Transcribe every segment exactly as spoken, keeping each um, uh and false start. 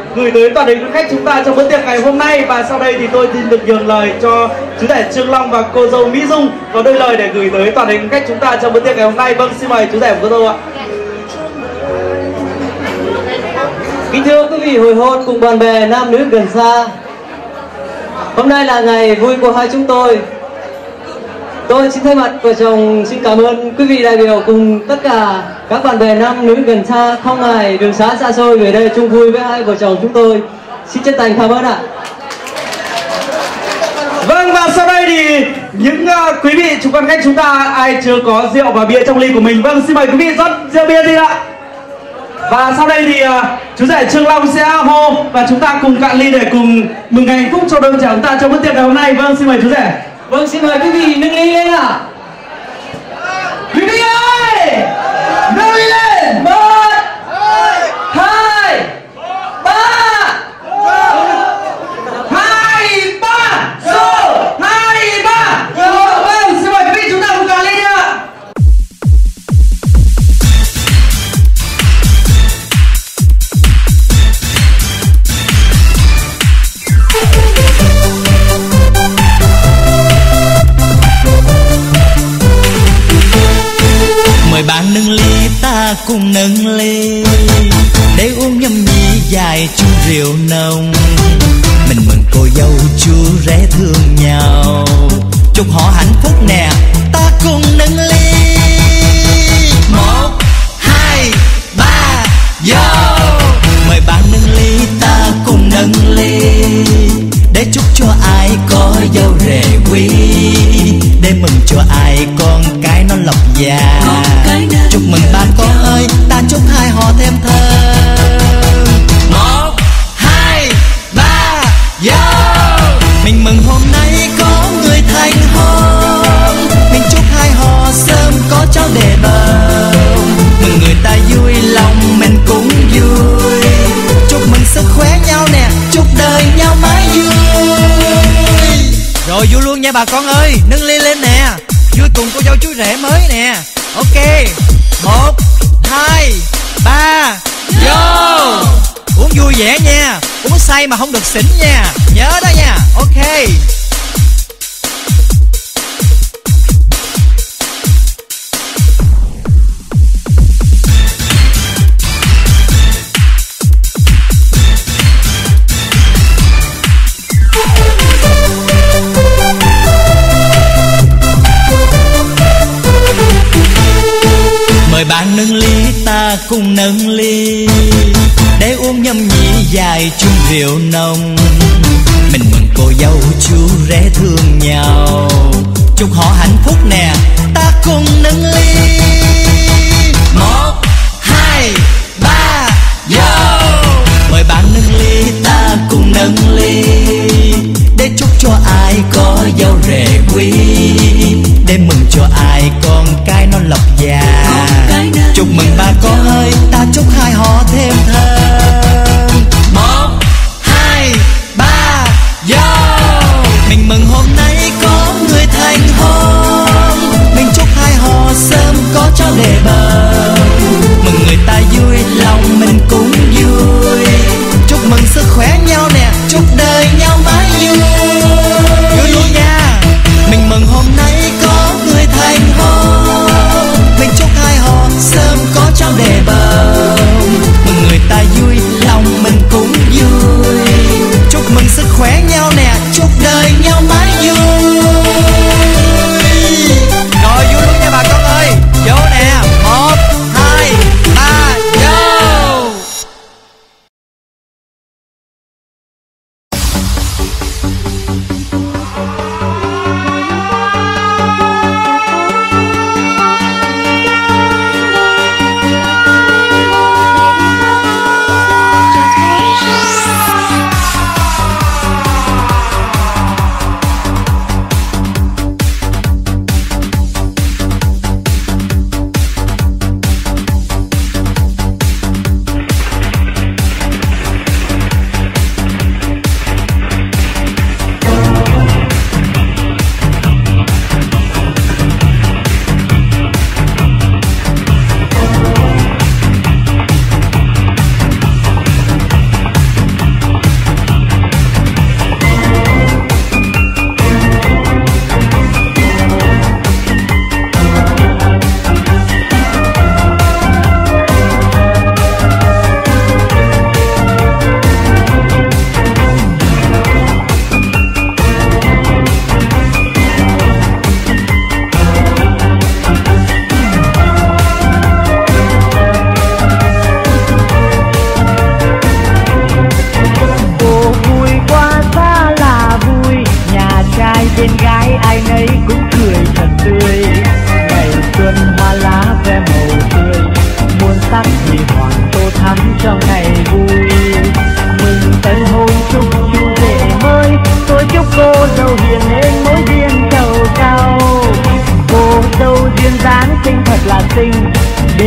gửi tới toàn thể quý khách chúng ta trong bữa tiệc ngày hôm nay. Và sau đây thì tôi xin được nhường lời cho chú rể Trương Long và cô dâu Mỹ Dung có đôi lời để gửi tới toàn thể quý khách chúng ta trong bữa tiệc ngày hôm nay. Vâng, xin mời chú rể và cô dâu ạ. Kính thưa quý vị hồi hôn cùng bạn bè nam nữ gần xa, hôm nay là ngày vui của hai chúng tôi. Tôi xin thay mặt vợ chồng xin cảm ơn quý vị đại biểu cùng tất cả các bạn bè nam nữ gần xa không ngại đường xá xa xôi về đây chung vui với hai vợ chồng chúng tôi. Xin chân thành cảm ơn ạ. Vâng, và sau đây thì những uh, quý vị chúng con khách chúng ta ai chưa có rượu và bia trong ly của mình, vâng xin mời quý vị rót rượu bia đi ạ. Và sau đây thì uh, chú rể Trương Long sẽ hô và chúng ta cùng cạn ly để cùng mừng ngày hạnh phúc cho đôi vợ chồng chúng ta trong bữa tiệc ngày hôm nay. Vâng, xin mời chú rể. Vâng, xin mời quý vị nâng ly lên ạ. Quý vị ơi, nâng ly lên. Một, hai, ba. Hai, ba, số hai, ba. Vâng, xin mời quý vị chúng ta cùng cạn ly đi ạ. Mời bạn nâng ly ta cùng nâng ly để uống nhâm nhi dài chung rượu nồng. Mình mừng cô dâu chú rể thương nhau, chúc họ hạnh phúc nè, ta cùng nâng ly. Một, hai, ba, vô. Mời bạn nâng ly ta cùng nâng ly để chúc cho ai có dâu rể quý, để mừng cho ai con cái nó lộc già. Chúc mừng ba con ơi, ta chúc hai họ thêm thơm. Một, hai, ba, vô. Mình mừng hôm nay có người thành hôn, mình chúc hai họ sớm có cháu đề bầu. Mừng người ta vui lòng mình cũng vui, chúc mừng sức khỏe nhau nè, chúc đời nhau mãi vui. Rồi vui luôn nha bà con ơi, nâng ly lên nè, vui cùng cô dâu chú rể mới nè. Ok, một, hai, ba, vô. Uống vui vẻ nha, uống say mà không được xỉn nha, nhớ đó nha. Ok. Mời bạn nâng ly ta cùng nâng ly để uống nhâm nhi dài chung rượu nồng. Mình mừng cô dâu chú rể thương nhau, chúc họ hạnh phúc nè, ta cùng nâng ly. Một, hai, ba, vô. Mời bạn nâng ly ta cùng nâng ly để chúc cho ai có dâu rể quý, để mừng cho ai con cái nó lộc già. Chúc mừng ba con ơi, ta chúc hai họ thêm thơm. Một, hai, ba, vô. Mình mừng hôm nay có người thành hôn, mình chúc hai họ sớm có cháu đề bầu. Mừng người ta vui lòng mình cũng vui, chúc mừng sức khỏe nhau nè, chúc đời nhau mãi vui. Vui luôn nha. Mình mừng hôm nay có người thành hôn, mình chúc hai họ sớm có cháu đề bầu.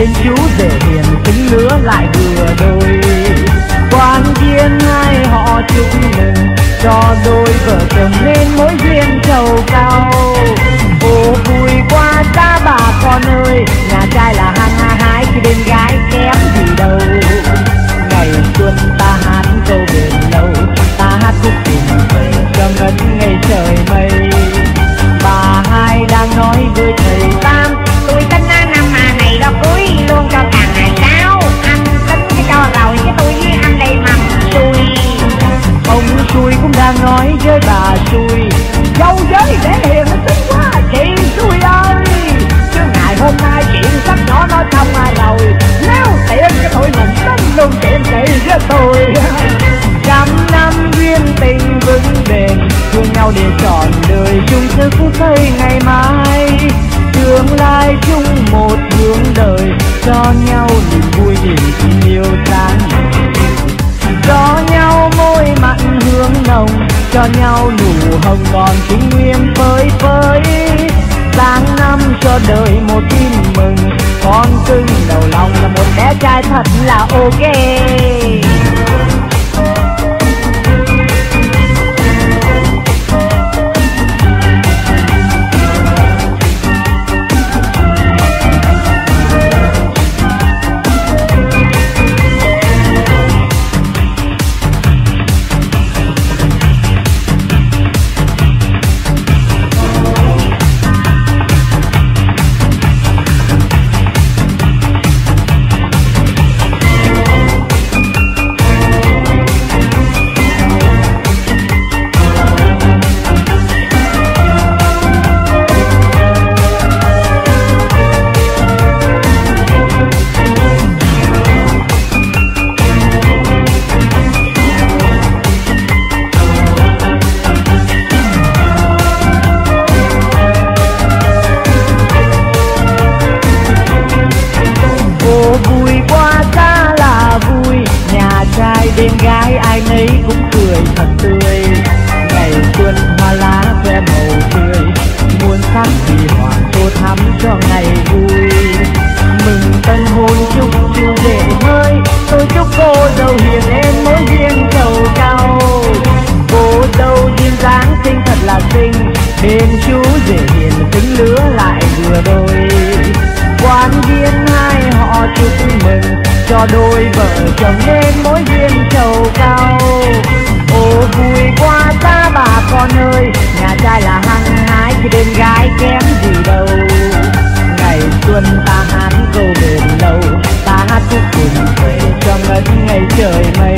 bên chú rể hiền tính lứa lại vừa đôi. Quan viên hai họ chúc mừng cho đôi vợ chồng nên mối duyên trầu cao. Ô vui quá ta bà con ơi, nhà trai là hăng ha hái khi bên gái kém gì đâu. Ngày xuân ta hát câu bền lâu, ta hát khúc tình vầy cho ngất ngày trời mây. Bà hai đang nói với thầy Tam, tôi tính năm mà này đó cưới luôn cho càng ngày sáu. Anh tính cái cho rồi chứ tôi với anh đây mầm xui. Ông xui cũng đang nói với bà xui, dâu giới để hiền nó tính quá chị xui ơi. Chứ ngày hôm nay chuyện sắp nhỏ nó xong rồi, nếu tiện cái tụi mình tính luôn chuyện chị với tôi. Trăm năm duyên tình vững bền, thương nhau để trọn đời chung sức phút giây ngày mai. Tương lai chung một hướng đời, cho nhau niềm vui niềm tin yêu sáng ngời. Cho nhau môi mặn hương nồng, cho nhau nụ hồng còn chính nguyên phơi phới. Sáng năm cho đời một tin mừng, con cưng đầu lòng là một bé trai thật là ok. Bên gái ai nấy cũng cười thật tươi, ngày xuân hoa lá khoe màu tươi, muôn sắc vì hoàng tô thắm cho ngày vui. Mừng tân hôn chúc chú rể mới, tôi chúc cô dâu hiền em mối duyên trầu cao. Cô dâu duyên dáng xinh thật là xinh, bên chú rể hiền tính lứa lại vừa đôi. Quan viên hai họ chúc mừng cho đôi vợ chồng nên mối duyên trầu cao. Ô vui quá ta bà con ơi, nhà trai là hăng hái chứ bên gái kém gì đâu. Ngày xuân ta hát câu bền lâu, ta hát khúc cùng về cho ngất ngày trời mây.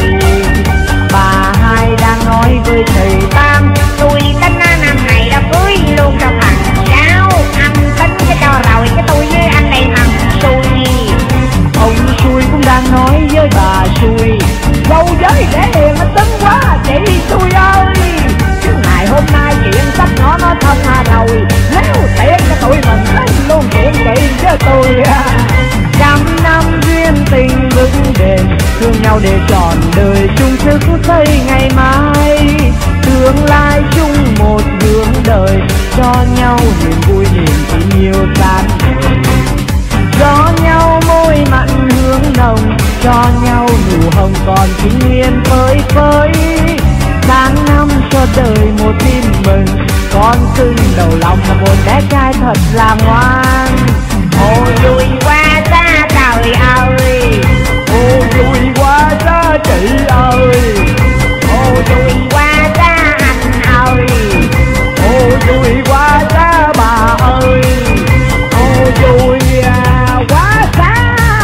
Bà hai đang nói với thầy Tam, tôi tính năm này đã cưới luôn cho thằng sáu. Anh tính cái cho rồi chứ tôi với anh đây mầm xui. Ông xui cũng đang nói với bà xui, dâu giới để hiền nó tính quá chị xui ơi. Chứ ngày hôm nay chuyện sắp nhỏ nó xong rồi, nếu tiện cho tụi mình tính luôn chuyện chị với tôi. Trăm năm duyên tình vững bền, thương nhau để trọn đời chung sức phút giây ngày mai. Tương lai chung một hướng đời, cho nhau niềm vui niềm tin yêu tan người. Cho nhau môi mặn hương nồng, cho nhau nụ hồng còn chính nguyên phơi phới. Sáng năm cho đời một tin mừng, con cưng đầu lòng là một bé trai thật là ngoan. Ô vui quá ta trời ơi, ô vui quá ta chị ơi, ô vui quá ta anh ơi, ô vui quá ta bà ơi, ô vui quá xa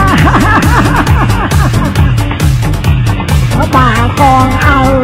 bà con ơi.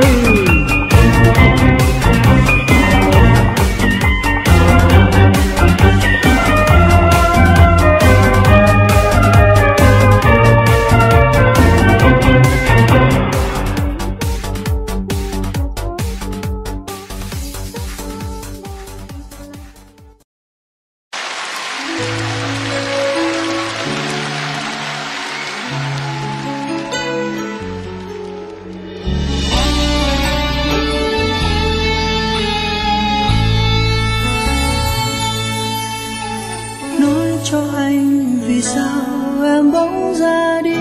em bỗng ra đi.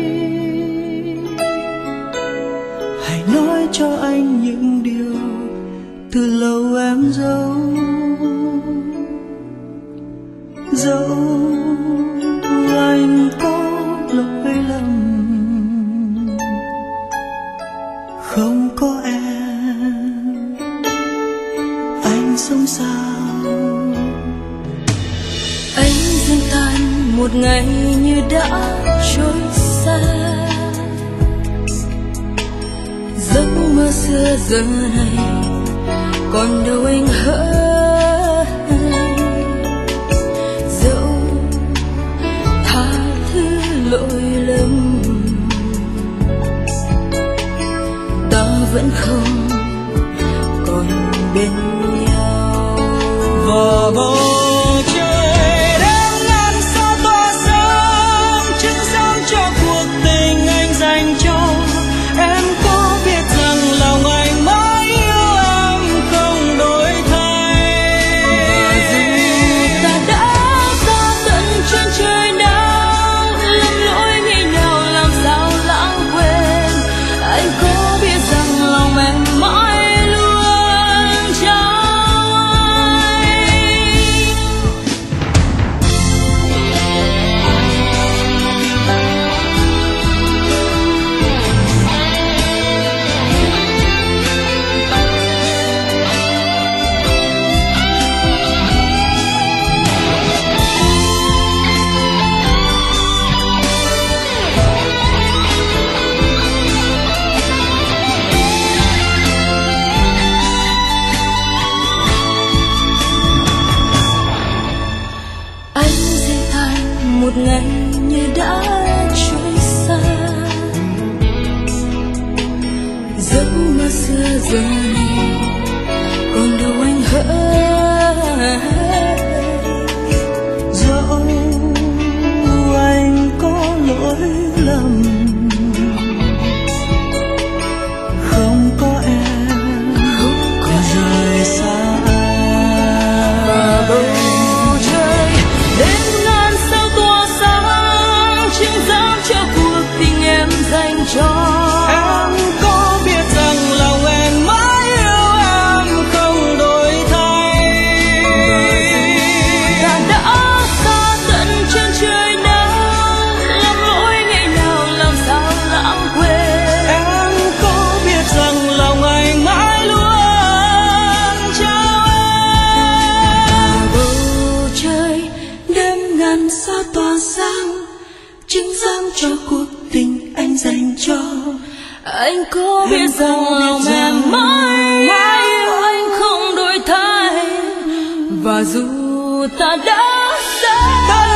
Hãy nói cho anh những điều từ lâu em giấu, dẫu anh có lỗi lầm. Không có em, anh sống sao? Anh dần tan một ngày như đã trôi xa. Giấc mơ xưa giờ này còn đâu anh hỡi. Dẫu tha thứ lỗi lầm, ta vẫn không còn bên nhau. Và bầu trời đêm ngàn sao tỏa sáng, chứng giám cho cuộc tình anh dành cho em. Có biết rằng lòng anh mãi yêu em không đổi thay. Và dù ta đã xa tận chân trời nào, lầm lỗi ngày nào làm sao lãng quên. Anh có biết rằng lòng em mãi luôn trao anh. Anh sẽ thành một ngày như đã trôi xa. Giấc mơ xưa giờ này còn đâu anh hỡi. Dẫu anh có lỗi lầm, không có em, còn rời xa anh. Và bầu trời đêm ngàn sao tỏa sáng, chứng giám cho cuộc tình em dành cho. Em có biết rằng lòng em mãi yêu em không đổi thay. Và dù ta đã xa tận chân trời nào, lầm lỗi ngày nào làm sao lãng quên. Em có biết rằng lòng anh mãi luôn trao em. Bầu trời đêm ngàn sao tỏa sáng, chứng giám cho cuộc tình anh dành cho. Anh có biết rằng lòng em mãi yêu anh không đổi thay. Và dù ta đã xa